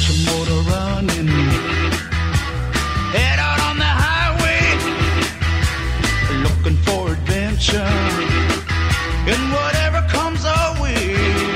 your motor running. Head out on the highway, looking for adventure. And whatever comes our way.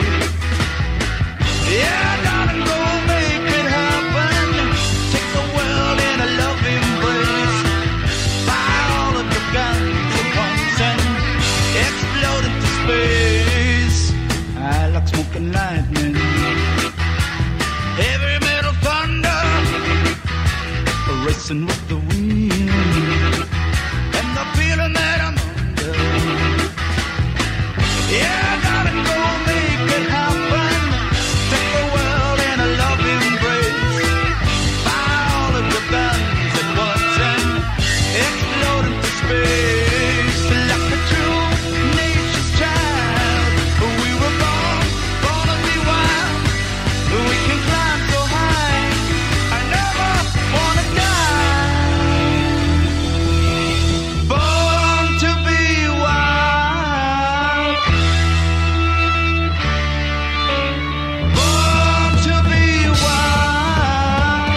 Yeah, darling, go make it happen. Take the world in a loving embrace. Fire all of your guns at once and explode into space. I like smoking lightning, heavy metal thunder, racing with the wind, and the feeling that I'm under. Yeah, darling, go make it happen. Take the world in a loving embrace. Fire all of your guns at once and explode into space. Like a true nature's child, we were born to be wild. We can climb so high, I never wanna die. Born to be wild. Born to be wild.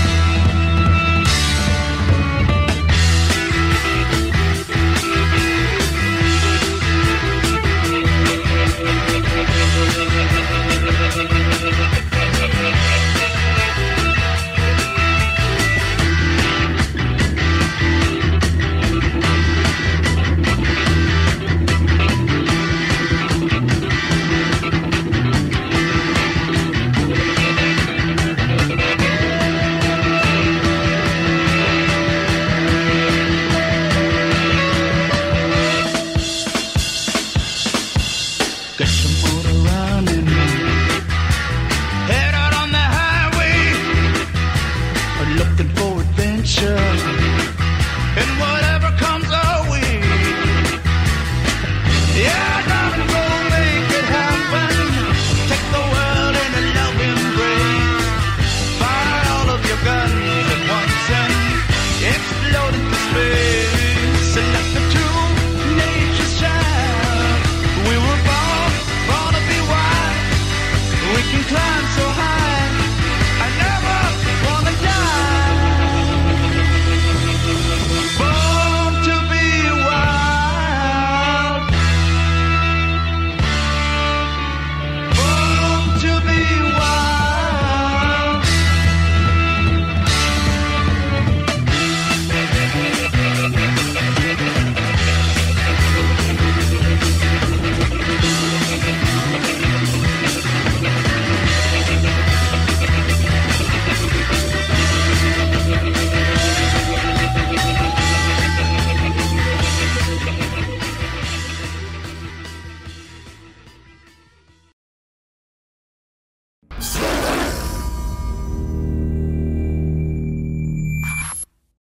Get your motor running. Head out on the highway, looking for adventure. And what